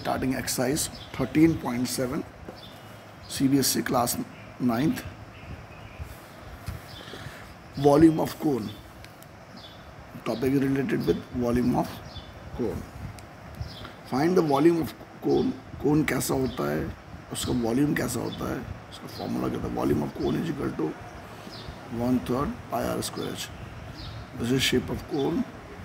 Starting exercise 13.7 CBSE class 9th. Volume of cone. Topic is related with volume of cone. Find the volume of cone. Cone कैसा होता है, उसका volume कैसा होता है, उसका फॉर्मूला क्या है. Volume of cone is equal to 1/3 pi R square H. This is shape of cone.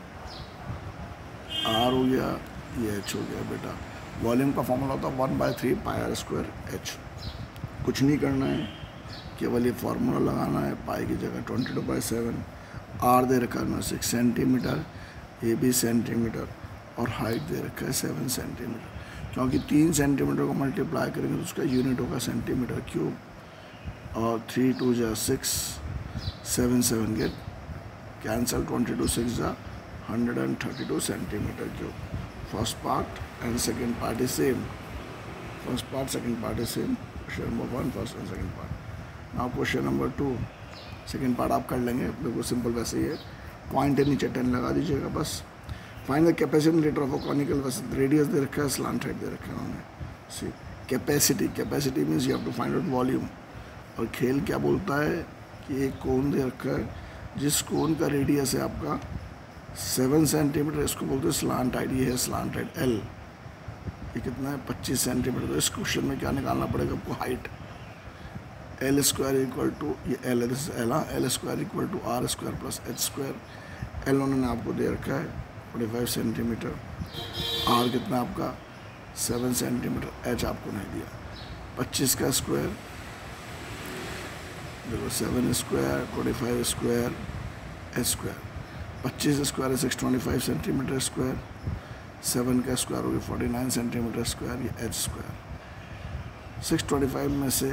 R हो गया, ये एच हो गया बेटा. वॉल्यूम का फॉर्मूला होता है 1/3 पाई आर स्क्वायर एच. कुछ नहीं करना है, केवल ये फार्मूला लगाना है. पाई की जगह 22/7. आर दे रखा है 6 सेंटीमीटर, ये भी सेंटीमीटर, और हाइट दे रखा है 7 सेंटीमीटर. क्योंकि 3 सेंटीमीटर को मल्टीप्लाई करेंगे तो उसका यूनिट होगा सेंटीमीटर क्यूब. और 3 2 जा 6, 7 7 गेट कैंसल, 22 6 जा 132 centimetre cube. First part and second part is same. First part, second part is same. Question number 1, first and second part. Now question number 2. Second part आप कर लेंगे, बिल्कुल simple वैसे ही है. Point के नीचे 10 लगा दीजिएगा बस. Find the capacity of a conical vessel. Radius दे रखा है, स्लांट हेड दे रखा है उन्होंने. See capacity means you have to find out volume. और खेल क्या बोलता है कि एक कोन दे रखा है, जिस कोन का रेडियस है आपका 7 सेंटीमीटर, इसको बोलते हैं स्लांट हेड. ये है स्लांट हेड एल. ये कितना है 25 सेंटीमीटर. तो इस क्वेश्चन में क्या निकालना पड़ेगा आपको? Height. L square equal to, ये एल है, this L. L square equal to R square plus H square. L उन्होंने आपको दे रखा है 45 सेंटीमीटर. आर कितना आपका 7 सेंटीमीटर. एच आपको नहीं दिया. 25 का स्क्वायर देखो, 7 square 25 square H square. 25 square है 625 सेंटीमीटर स्क्वायर. 7 का स्क्वायर हो गया 49 सेंटीमीटर स्क्वायर. ये एच स्क्वायर. 625 में से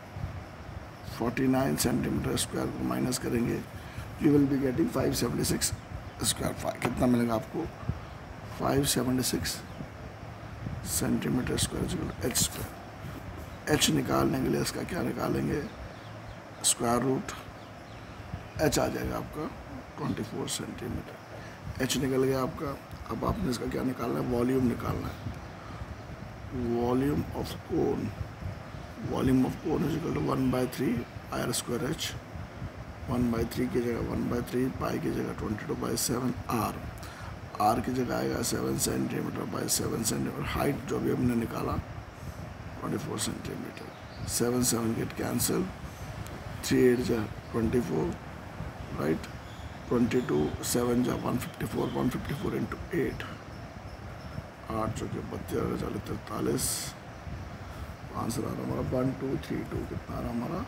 49 सेंटीमीटर स्क्वायर को माइनस करेंगे, you will be getting 576 square. कितना मिलेगा आपको? 576 centimetre square H square. H निकालने के लिए इसका क्या निकालेंगे? Square root. एच आ जाएगा आपका 24 सेंटीमीटर. एच निकल गया आपका. अब आपने इसका क्या निकालना है? वॉल्यूम निकालना है. Volume of cone. Volume of cone is equal to 1/3 pi R square H. 1/3 की जगह 1/3, पाई की जगह 22/7 आर. आर की जगह आएगा 7 सेंटीमीटर बाई 7 सेंटीमीटर. हाइट जो भी हमने निकाला 24 सेंटीमीटर. 7 7 get cancel. 3 8 जा 24, राइट. 22 7 जा 154. 154 इंटू 8, 8 चौके 32, 43. आंसर आ रहा हमारा 1232. कितना आ रहा हमारा?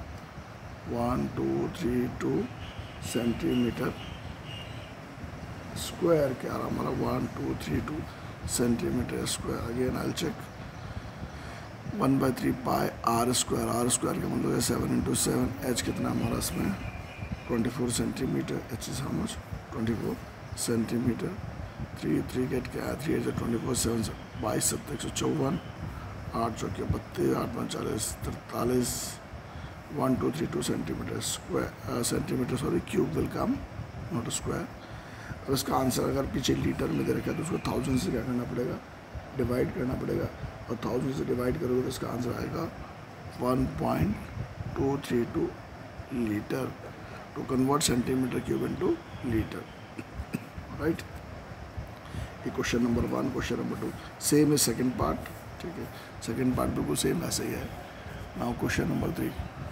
1232 सेंटीमीटर स्क्वायर. क्या आ रहा हमारा? 1232 centimetre square. Again I check. 1/3 pi R square. R square का मतलब है 7 इंटू 7. एच कितना हमारा इसमें? 24 centimetre. H is how much? 24 centimetre. 3 3 get क्या है? 3 8 24 7 22 7 154. 8 चौके 32, 8 5 40 43. 1232 centimetre square centimetre sorry cube will come, not square. अब इसका आंसर अगर पीछे लीटर में दे रखा है तो उसको 1000 से क्या करना पड़ेगा? डिवाइड करना पड़ेगा. और 1000 से डिवाइड करोगे तो इसका आंसर आएगा 1.232 litre. To convert centimetre cube into litre, right. ये question number 1. Question number 2 same है. सेकंड पार्ट, ठीक है. सेकंड पार्ट बिल्कुल सेम ऐसे ही है. Now question number 3.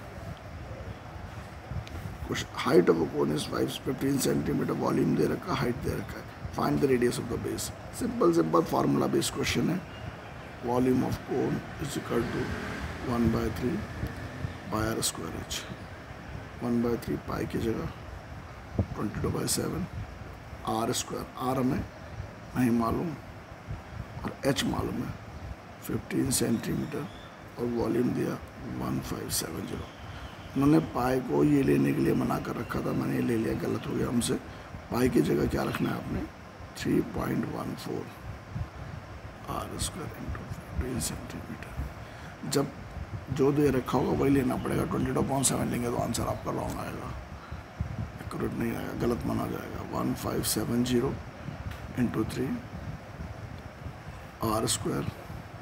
Height of a cone is 15 centimetre. Volume दे रखा, हाइट दे रखा है. Find the radius of the base. Simple formula based question है. Volume of cone is equal to 1/3 pi R square H. 1/3 pi की जगह 22/7 R square. Are हमें नहीं मालूम और एच मालूम है 15 सेंटीमीटर. और वॉल्यूम दिया 1570. उन्होंने पाई को ये लेने के लिए मना कर रखा था, मैंने ये ले लिया, गलत हो गया हमसे. पाई की जगह क्या रखना है आपने? 3.14 आर स्क्वायर इंटू 15 सेंटीमीटर. जब जो दे रखा होगा वही लेना पड़ेगा. 22.7 लेंगे तो आंसर आपका रॉन्ग आएगा, एक्यूरेट नहीं आएगा, गलत माना जाएगा. 1570 इंटू 3 आर स्क्वायर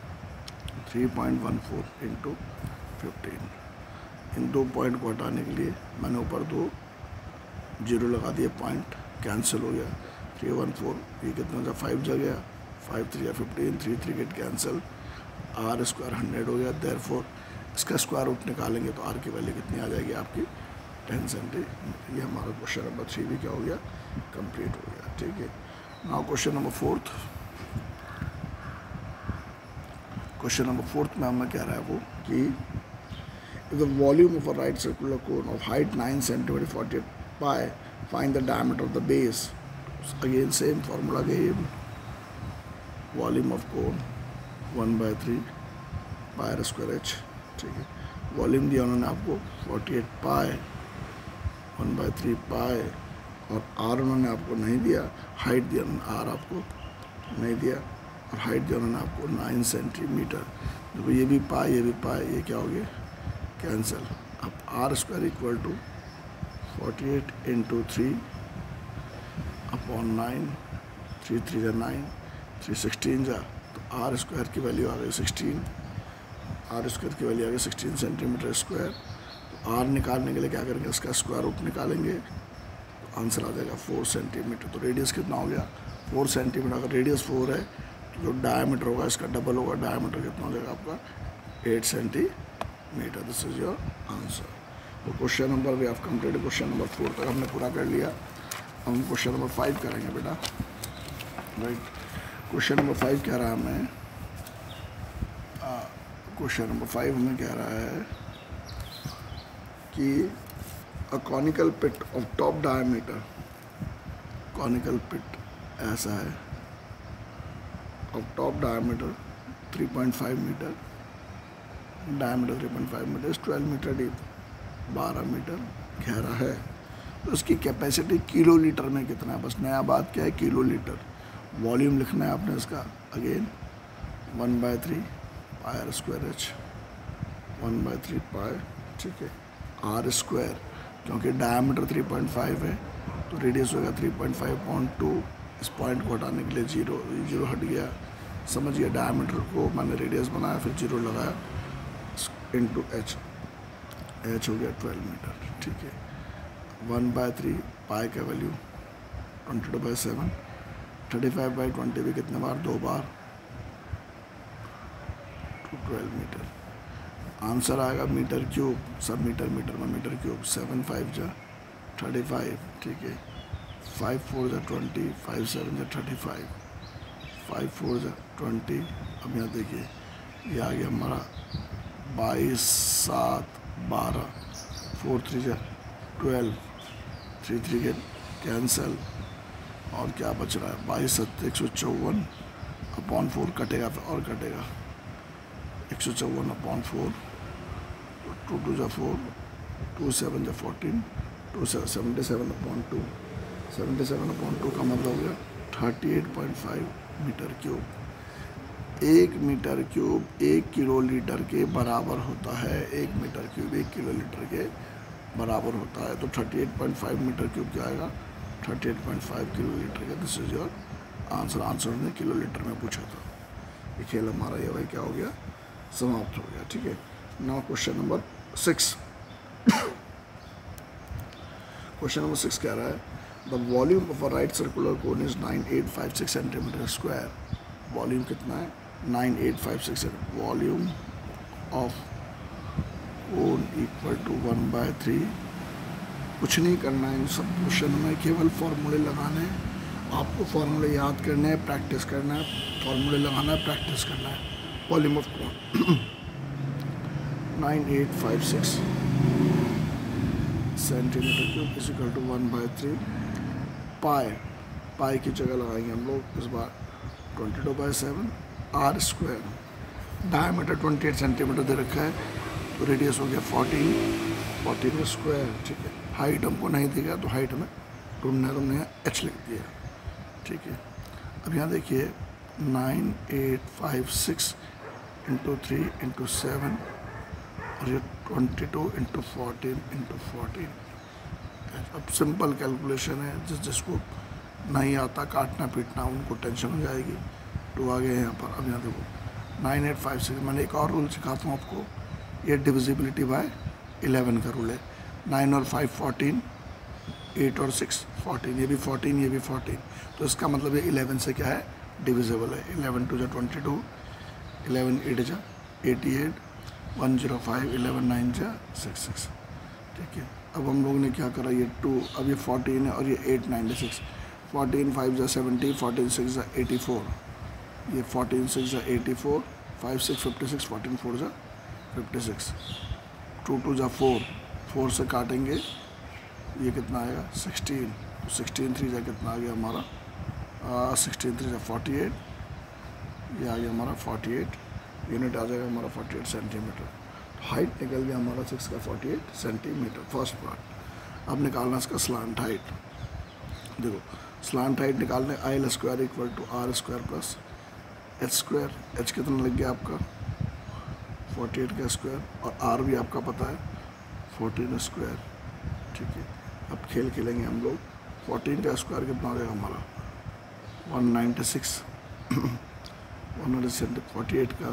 3.14 इंटू 15। इन 2 पॉइंट को हटाने के लिए मैंने ऊपर 2 जीरो लगा दिए, पॉइंट कैंसिल हो गया। 314 ये कितना था, 5 जा गया, 5 3 या 15, 3 3 गेट कैंसिल, आर स्क्वायर 100 हो गया। देयरफॉर इसका स्क्वायर रूट निकालेंगे तो आर की वैल्यू कितनी आ जाएगी आपकी 10 सेंटीमीटर। ये हमारा क्वेश्चन नंबर 3 भी क्या हो गया, कंप्लीट हो गया। ठीक है, now question number 4। Question number 4 में हमें कह रहा है वो कि the volume of a right circular cone of height 9 centimetre 48 pi, find the diameter of the base. Again same formula again, volume of cone 1/3 pi square H. ठीक है, volume दिया उन्होंने आपको 48 पाई 1/3 पाई, और आर उन्होंने आपको नहीं दिया, हाइट दिया उन्होंने, आर आपको नहीं दिया, और हाइट दिया उन्होंने आपको 9 सेंटीमीटर। देखो ये भी पाई, ये भी पाई, ये क्या हो गया, कैंसिल। अब R square equal to 48 into 3 upon 9, 3 3 जा 9, 3 16 जा, तो आर स्क्वायर की वैल्यू आ गई 16, आर स्क्वायर की वैल्यू आ गई 16 सेंटीमीटर स्क्वायर। तो आर निकालने के लिए क्या करेंगे, इसका स्क्वायर रूट निकालेंगे, तो आंसर आ जाएगा 4 सेंटीमीटर। तो रेडियस कितना हो गया, 4 सेंटीमीटर। अगर रेडियस 4 है तो जो डायमीटर होगा इसका डबल होगा, डायमीटर कितना हो जाएगा आपका 8 centimetre. This is your answer. तो question number we have completed, question number 4 तक हमने पूरा कर लिया। हम क्वेश्चन नंबर 5 करेंगे बेटा, राइट। क्वेश्चन नंबर 5 कह रहा है हमें, क्वेश्चन नंबर 5 हमें कह रहा है कि a conical pit of top diameter, conical pit ऐसा है, of top diameter 3.5 metre, diameter 3.5 metre, 12 metre deep, 12 metre गहरा है। तो उसकी कैपेसिटी किलो लीटर में कितना है, बस नया बात क्या है, किलो लीटर। वॉल्यूम लिखना है आपने इसका, again 1/3 pi square H, 1/3 pi. ठीक है, आर स्क्वायर, क्योंकि डायमीटर 3.5 है तो रेडियस होगा 3.5/2। इस पॉइंट को हटाने के लिए जीरो हट गया, समझ गया। डायमीटर को मैंने रेडियस बनाया, फिर जीरो लगाया, इंटू एच, एच हो गया 12 मीटर। ठीक है, 1/3 पाई का वैल्यू 22/7, 35/20 भी कितने बार, 2 बार, 12 मीटर। आंसर आएगा मीटर क्यूब, सब मीटर मीटर में मीटर क्यूब, 7 5 जा 35। ठीक है, 5 4 जा 20, 5 7 जा 35, 5 4 जा 20। अब यहाँ देखिए ये आ गया हमारा 22 7 12, 4 3 जा 12, 3 3 के कैंसल, और क्या बच रहा है, 22 7 154 अपॉन 4 कटेगा, फिर और कटेगा 154 अपॉन 4, 2 2 जा 4, 2 7 जा 14, 2 77 अपॉन 2, 77 अपॉन 2 का मतलब हो गया 38.5 metre cube. 1 metre cube 1 kilolitre के बराबर होता है, 1 मीटर क्यूब 1 किलो लीटर के बराबर होता है। तो 38.5 मीटर क्यूब क्या आएगा, 38.5 किलो लीटर का। This is your answer. Answer ने किलो लीटर में पूछा था। ये खेल हमारा ये भाई क्या हो गया, समाप्त हो गया। ठीक है, now question number 6। Question number 6 कह रहा है the volume of a right circular cone is 9856 centimetre square. Volume कितना है, 9856। Volume of cone equal to 1/3। कुछ नहीं करना है इन सब क्वेश्चन में, केवल फार्मूले लगाने हैं। आपको फार्मूले याद करने हैं, प्रैक्टिस करना है, फार्मूले लगाना है, प्रैक्टिस करना है। Volume of cone 9856 centimetre cube is equal to 1/3 pi. Pi की जगह लगाएंगे हम लोग इस बार 22/7 आर स्क्वायर। डायमीटर 28 सेंटीमीटर दे रखा है, तो रेडियस हो गया 14 स्क्वायर। ठीक है, हाइट हमको नहीं देगा तो हाइट में ढूंढना है, तुमने एच लिख दिया। ठीक है, अब यहाँ देखिए 9856 इंटू 3 इंटू 7, और ये 22 इंटू 14 इंटू 14। अब सिंपल कैलकुलेशन है, जिसको नहीं आता काटना पीटना उनको टेंशन हो जाएगी। तो आ गए यहाँ पर। अब यहाँ देखो 9856। मैंने एक और रूल सिखाता हूँ आपको, ये डिविजिबिलिटी बाय 11 का रूल है। 9 और 5 14, 8 और 6 14, ये भी 14, ये भी 14, तो इसका मतलब ये 11 से क्या है, डिविजिबल है। 11 2 जा 22, 11 8 जा 88, 105, 11 9 जा 66। ठीक है, अब हम लोग ने क्या करा, ये 2, अब ये 14 है और ये 8 96, 14 5 जा 70, 14 6 जा 84, ये 14 6 जा 84, 5 6 56, 14 4 जा 56, 2 2 जा 4, 4 से काटेंगे ये कितना आएगा 16, तो 16 3 जा कितना आ गया हमारा 16 3 जा 48, ये आ गया हमारा 48 यूनिट आ जाएगा हमारा 48 सेंटीमीटर। हाइट निकल गया हमारा 6 का 48 सेंटीमीटर फर्स्ट पार्ट। अब निकालना इसका स्लांट हाइट। देखो स्लांट हाइट निकालने IL square equal to R square plus H square. H कितना लग गया आपका 48 का स्क्वायर, और R भी आपका पता है 14 स्क्वायर। ठीक है, अब खेल खेलेंगे हम लोग। 14 का स्क्वायर कितना हो जाएगा हमारा 196, 148 का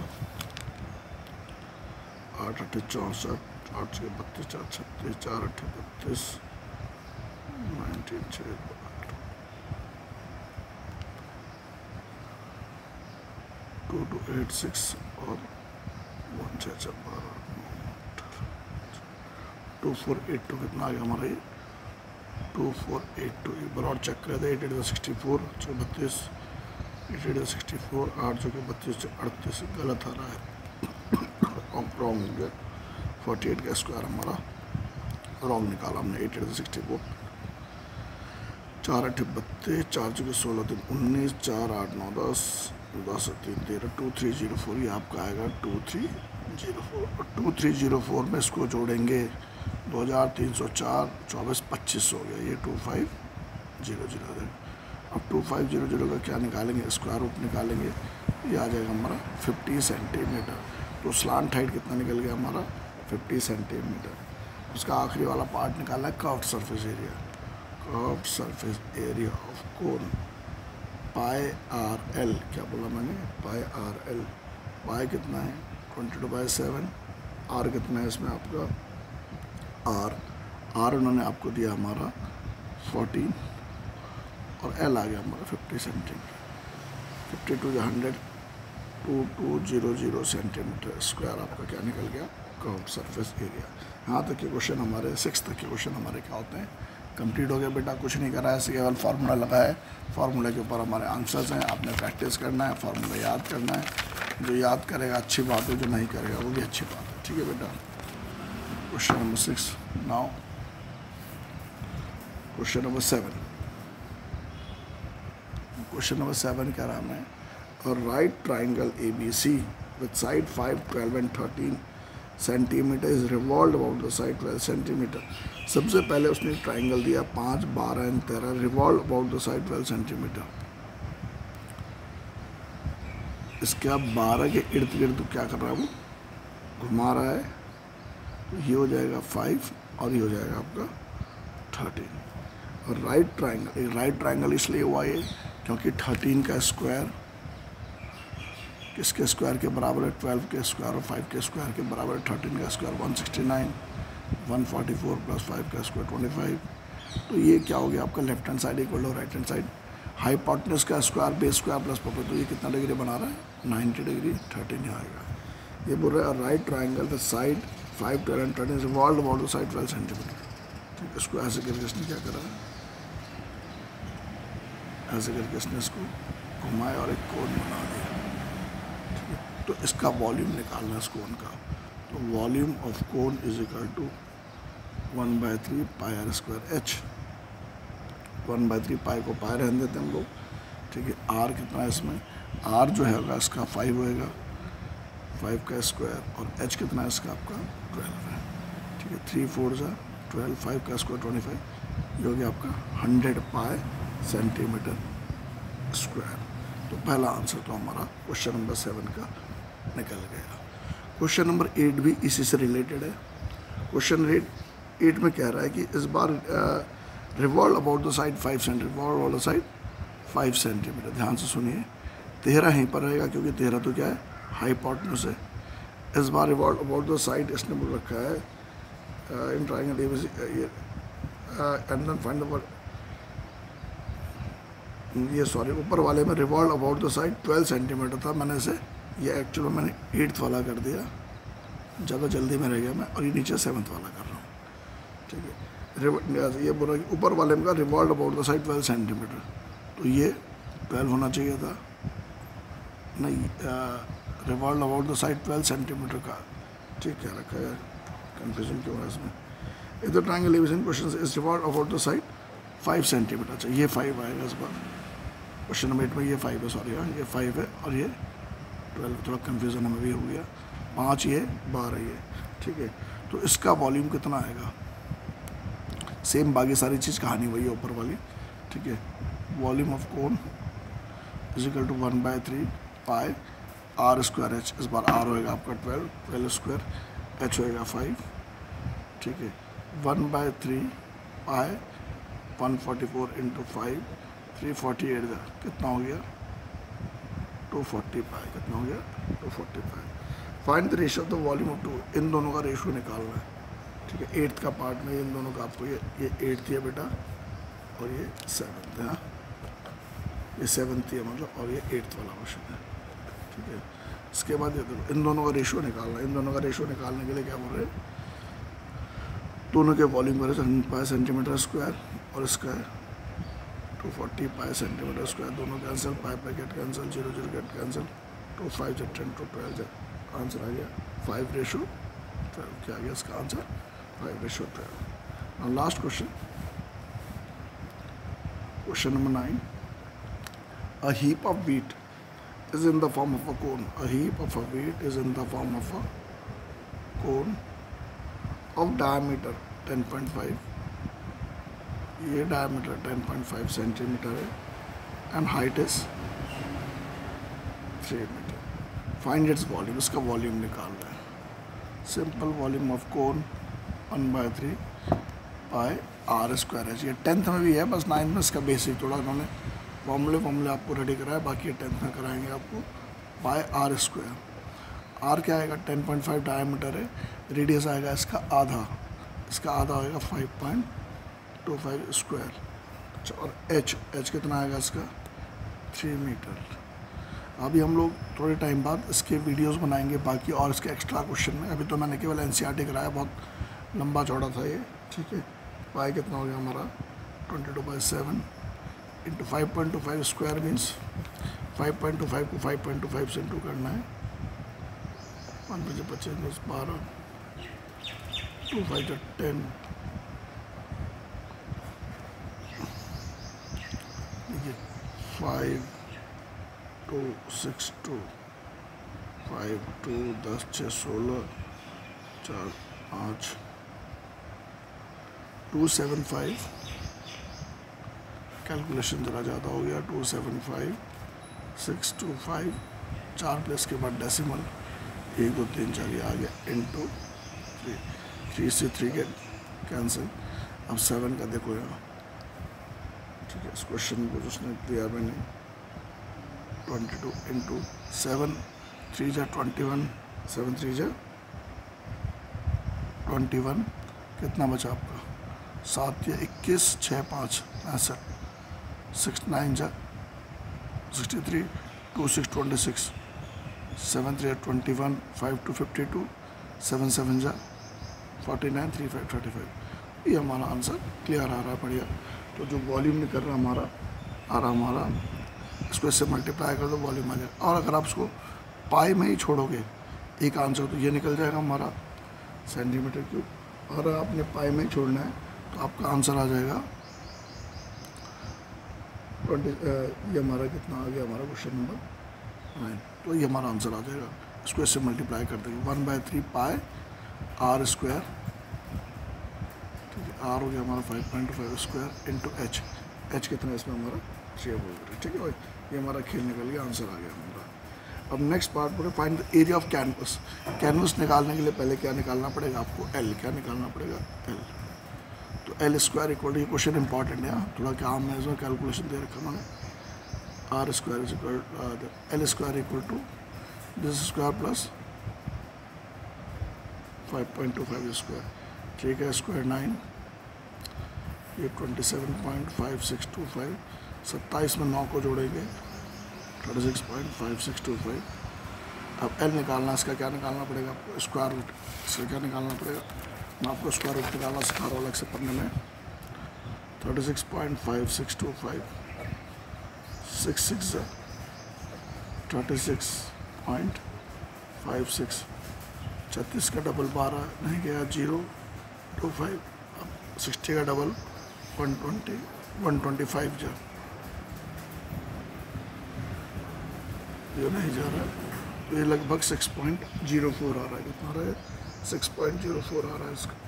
8 8 64, 8 6 32, 4 36, 4 8 32, 19 2 2 8 6 और 1 6 6 12 2 4 8 2 कितना आ गया हमारा ये 2 4 8 2। एक बार और चेक कर दे। 8 8 64, 32, 8 8 64, 8 32 38 गलत आ रहा है, रॉन्ग हो गया। 48 का स्क्वायर हमारा रॉन्ग निकाला हमने। 8 8 64, 4 8 32, 4 16 3 19, 4 8 9 10, 10 3 13, 2304 ये आपका आएगा 2304। 2304 में इसको जोड़ेंगे 2304, 24 25 हो गया, ये 2500। अब 2500 का क्या निकालेंगे, स्क्वायर रूट निकालेंगे, ये आ जाएगा हमारा 50 सेंटीमीटर। तो स्लांट हाइट कितना निकल गया हमारा 50 सेंटीमीटर। उसका आखिरी वाला पार्ट निकालना है curved surface area. Curved surface area of cone pi RL, क्या बोला मैंने, पाई RL। पाई कितना है 22/7, R कितना है इसमें आपका R उन्होंने आपको दिया हमारा 14, और L आ गया हमारा 50 सेंटीमीटर। 52 या 100, 2200 सेंटीमीटर स्क्वायर आपका क्या निकल गया कर्व्ड सरफेस एरिया। यहाँ तक के क्वेश्चन हमारे 6 तक के क्वेश्चन हमारे क्या होते हैं, कंप्लीट हो गया बेटा। कुछ नहीं करा है, केवल फार्मूला लगा है, फार्मूले के ऊपर हमारे आंसर्स हैं। आपने प्रैक्टिस करना है, फार्मूला याद करना है। जो याद करेगा अच्छी बात है, जो नहीं करेगा वो भी अच्छी बात है। ठीक है बेटा। Question number 6 now. Question number 7। Question number 7 कह रहा मैं, right triangle ABC with side 5, 12 and 13 centimetre is revolve about the side 12 centimetre. सबसे पहले उसने ट्राइंगल दिया 5, 12 and 13, revolve about the side 12 centimetre. इसके अब 12 के इर्द गिर्द क्या कर रहा है, वो घुमा रहा है, तो ये हो जाएगा 5 और ये हो जाएगा आपका 13। और राइट ट्राइंगल इसलिए हुआ ये क्योंकि 13 का स्क्वायर किसके स्क्वायर के बराबर है, 12 के स्क्वायर, और 5 के स्क्वायर के बराबर है। 13 का स्क्वायर 169, 144 प्लस 5 का स्क्वायर 25। तो ये क्या हो गया आपका left hand side equal to right hand side. Hypotenuse का स्क्वायर बेस स्क्वायर प्लस पॉपर, तो ये कितना डिग्री बना रहा है 90 डिग्री। 13 यहाँ आएगा। ये बोल रहा है right triangle the side 5, 12 and 13 revolve about the side 12 centimetre. ठीक है, इसको ऐसे करके इसने क्या करा, ऐसे करके इसने इसको घुमाया और एक कोन बना दिया। तो इसका वॉल्यूम निकालना है इस कोन का। तो volume of cone is equal to 1/3 pi R square H। 1/3 pi को पाई रहने देते हम लोग। ठीक है, R कितना है इसमें, R जो है इसका 5 होएगा, 5 का स्क्वायर, और H कितना है इसका आपका 12 है। ठीक है, 3 4 जा 12, 5 का स्क्वायर 25, ये हो गया आपका 100 पाई सेंटीमीटर स्क्वायर। तो पहला आंसर तो हमारा क्वेश्चन नंबर 7 का निकल गया। क्वेश्चन नंबर 8 भी इसी से रिलेटेड है। क्वेश्चन 8 में कह रहा है कि इस बार revolve about the side 5 centimetre, revolve about the side 5 centimetre. ध्यान से सुनिए, 13 यहीं पर रहेगा क्योंकि 13 तो क्या है हाइपोटेन्यूज है। इस बार रिवॉल्व अबाउट द साइड इसने बोल रखा है in triangle and then find the ये सॉरी ऊपर वाले में revolve about the side 12 centimetre था, मैंने इसे ये एक्चुअली मैंने 8th वाला कर दिया, ज़्यादा जल्दी में रह गया मैं, और ये नीचे 7th वाला कर रहा हूँ, ठीक है। ये बोला कि ऊपर वाले में का revolve about the side 12 centimetre, तो ये 12 होना चाहिए था, नहीं revolve about the side 12 centimetre का, ठीक क्या रखा है, कन्फ्यूजन क्यों है इसमें। इधर triangle elevation question is revolve about the side 5 centimetre, अच्छा ये 5 आएगा इस बार, क्वेश्चन नंबर 8 में ये 5 है, सॉरी हाँ ये 5 है और ये 12, थोड़ा कन्फ्यूजन हमें भी हो गया, 5 ये 12 ये, ठीक है। तो इसका वॉल्यूम कितना आएगा, सेम बाकी सारी चीज़ कहानी वही है ऊपर वाली, ठीक है। Volume of cone is equal to 1/3 pi R square H, इस बार आर होएगा आपका 12 स्क्वायर, एच होएगा 5, ठीक है। 1/3 पाई 144 इंटू 5 348 का कितना हो गया 240 पाई, कितना हो गया 240 pi. Find the ratio of the volume of two, इन दोनों का रेशियो निकालना है, ठीक है। 8th का पार्ट में इन दोनों का आपको ये 8th है बेटा और ये 7th है, ये 7th है मतलब, और ये 8th वाला क्वेश्चन है, ठीक है। इसके बाद ये देखो इन दोनों का रेशियो निकालना है, इन दोनों का रेशियो निकालने के लिए क्या बोल रहे हैं, दोनों के वॉल्यूम का 100 पाई सेंटीमीटर स्क्वायर और इसका है 240 पाई सेंटीमीटर स्क्वायर, दोनों cancel, pi pi get cancel, 0 0 get cancel, 2 5 10 2 12 answer आ गया 5:12, क्या आ गया इसका answer 5:12। Now last question, question number 9, a heap of wheat is in the form of a cone, a heap of a wheat is in the form of a cone of diameter 10.5, ये diameter 10.5 centimetre है and height is 3 metre. Find its volume, इसका volume निकालना है। Simple volume of cone 1/3 pi R square है, ये 10th में भी है, बस 9th में इसका बेसिक थोड़ा उन्होंने फॉर्मूले आपको रेडी कराया, बाकी 10th में कराएंगे आपको। पाई आर स्क्वायर, आर क्या आएगा 10.5 डायमीटर है, रेडियस आएगा इसका आधा, इसका आधा होएगा 5.25 स्क्वायर, अच्छा। और एच कितना आएगा इसका 3 मीटर। अभी हम लोग थोड़े टाइम बाद इसके वीडियोस बनाएंगे बाकी और इसके एक्स्ट्रा क्वेश्चन में, अभी तो मैंने केवल एनसीईआरटी कराया, बहुत लंबा चौड़ा था ये, ठीक है। पाई कितना हो गया हमारा 22/7 इंटू 5.25 स्क्वायर मीन्स 5.25 को 5.25 से इंटू करना है, 1 5 25 12 2 5 10, देखिए 5 2 6 2 5 2 10 6 16 4 5 275, कैलकुलेशन ज़रा ज़्यादा हो गया, 275 625, 4 प्लस के बाद डेसिमल 1 2 3 4 ये आ गया इंटू 3 से 3 के कैंसिल। अब 7 का देखो यहाँ, ठीक है। इस क्वेश्चन को उसने दिया मैंने 22 इंटू 7 3 जा 21, 7 3 जा 21, कितना बचा आपका 7 या 21 6 5 65, 6 9 जा 63, 2 6 26, 7 3 21, 5 2 52, 7 7 जा 49, 3 5 35, ये हमारा आंसर क्लियर आ रहा है, बढ़िया। तो जो वॉल्यूम निकल रहा हमारा इसको इससे मल्टीप्लाई कर दो, वॉल्यूम आ जाएगा। और अगर आप उसको पाई में ही छोड़ोगे एक आंसर, तो ये निकल जाएगा हमारा सेंटीमीटर क्यूब, और आपने पाई में ही छोड़ना है तो आपका आंसर आ जाएगा 20, ये हमारा कितना आ गया हमारा क्वेश्चन नंबर 9, तो ये हमारा आंसर आ जाएगा। इसको इससे मल्टीप्लाई कर देंगे 1/3 पाई आर स्क्वायर, ठीक है। आर हो गया हमारा 5.25 स्क्वायर इंटू एच कितना है इसमें हमारा 3 बोल रहे, ठीक है भाई। ये हमारा खेल निकल गया, आंसर आ गया हमारा। अब नेक्स्ट पार्ट बोले find the area of canvas. Canvas निकालने के लिए पहले क्या निकालना पड़ेगा आपको, एल, क्या निकालना पड़ेगा एल। तो एल स्क्वायर इक्वल टू, ये क्वेश्चन इंपॉर्टेंट है, थोड़ा काम है इसमें, कैलकुलेशन दे रखा मैंने। R square is equal L square equal to this square plus 5.25 square, ठीक है, स्क्वायर 9, ये 27.5625, 27 में 9 को जोड़ेंगे 36.5625। अब एल निकालना, इसका क्या निकालना पड़ेगा आपको, स्क्वायर रूट, इसका क्या निकालना पड़ेगा, मैं आपको स्क्वायर रूट निकालना सिखा रहा हूँ अलग से पढ़ने में। 36.5625, 6 36.56, 36 का डबल 12 नहीं गया 025, अब 60 का डबल 120, 125 जा, ये नहीं जा रहा है, तो ये लगभग 6.04 आ रहा है, कितना आ रहा है, 6.04 आ रहा है इसका।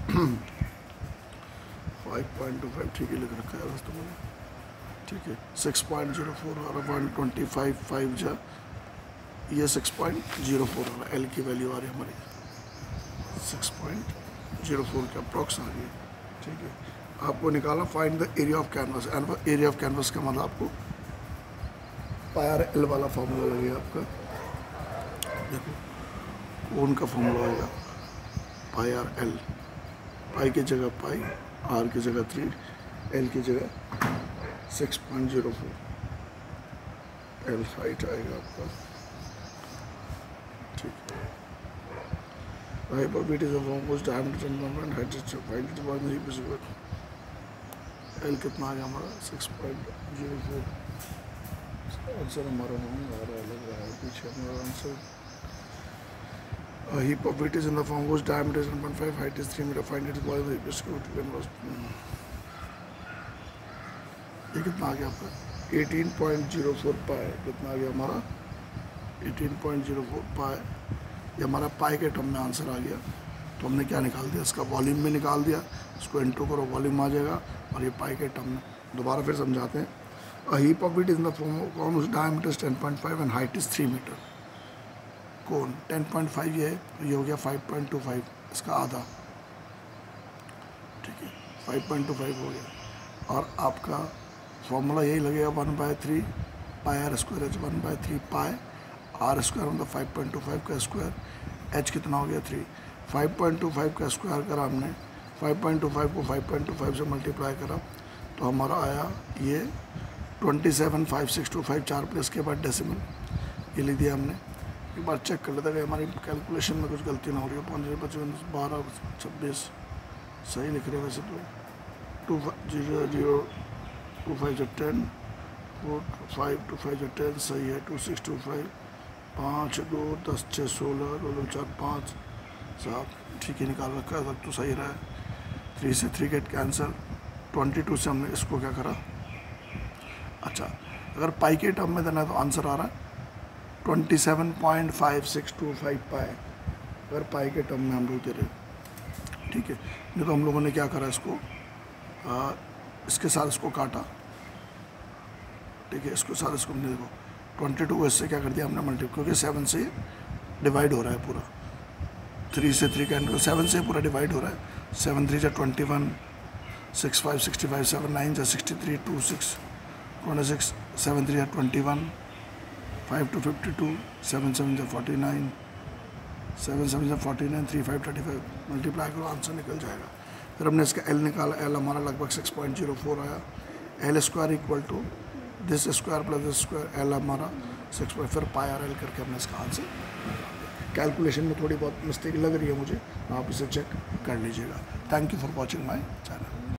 5.25 ठीक है लिख रखा है बस, तो मैंने ठीक है 6.04 आ रहा है, 125 जा, ये 6.04 आ रहा है, एल की वैल्यू आ रही है हमारी 6.04 के अप्रॉक्स आ रही है, ठीक है। आपको निकालना find the area of canvas, area of canvas का मतलब आपको पाई आर एल वाला फॉर्मूला लगेगा आपका, देखो कोन का फॉर्मूला होगा पाई आर एल, पाई की जगह पाई, आर की जगह 3, एल की जगह 6.04, एल हाइट आएगा आपका, ठीक है। Hyperbit is a form whose diameter and moment height is find it about the heap is equal, L कितना आ गया हमारा 6.04, आंसर हमारा रॉन्ग आ रहा है, लग रहा है पीछे हमारा answer. A heap of wheat is in the form whose diameter is 1.5, height is 3 meter, find its volume, the heap is equal to 10 ये कितना आ गया आपका 18.04 पाई, कितना आ गया हमारा 18.04 पाई, ये हमारा पाई के टर्म में आंसर आ गया। तो हमने क्या निकाल दिया, इसका वॉल्यूम में निकाल दिया, इसको इंटू करो वॉल्यूम आ जाएगा, और ये पाई के टर्म में। दोबारा फिर समझाते हैं। A heap of wheat is in the form of cone whose diameter is 10.5 and height is 3 metre. Cone 10.5 ये है, तो ये हो गया 5.25, इसका आधा, ठीक है 5.25 हो गया। और आपका फॉर्मूला यही लगेगा 1/3 pi R square H, 1/3 pi R square मतलब 5.25 का स्क्वायर, एच कितना हो गया 3, 5.25 का स्क्वायर करा हमने, 5.25 को 5.25 से मल्टीप्लाई करा तो हमारा आया ये 27.5625, 4 प्लेस के बाद डेसिमल ये लिख दिया हमने। एक बार चेक कर लेता कि हमारी कैलकुलेशन में कुछ गलती ना हो रही हो। 5 55 12 26 सही लिख रहे हैं वैसे तो। 2 10 4 5 2 5 10 सही है। 2 6 2 5 5 2 10 6 16 2 2 4 5 7 ठीक है निकाल रखा है, सब तो सही रहा है। 3 से 3 गेट कैंसिल। 22 से हमने इसको क्या करा, अच्छा अगर पाई के टर्म में देना है तो आंसर आ रहा है 27.5625 पाई, अगर पाई के टर्म में हम लोग दे रहे, ठीक है। नहीं तो हम लोगों ने क्या करा, इसको इसके साथ इसको काटा, ठीक है, इसको साथ इसको देखो 22 इससे क्या कर दिया हमने मल्टीप्लाई, क्योंकि 7 से डिवाइड हो रहा है पूरा, 3 से 3 कैंसिल, 7 से पूरा डिवाइड हो रहा है। 7 3 जा 21, 6 5 65, 7 9 जा 63, 2 6 26, 7 3 जा 21, 5 2 52, 7 7 जा 49, 7 7 जा 49, 3 5 35, मल्टीप्लाई करो आंसर निकल जाएगा। फिर हमने इसका एल निकाला, एल हमारा लगभग 6.04 आया। L square equal to this square plus this square, L हमारा 6, फिर पाई आर एल करके हमने इसका आंसर। कैलकुलेशन में थोड़ी बहुत मिस्टेक लग रही है मुझे, आप इसे चेक कर लीजिएगा। Thank you for watching my channel.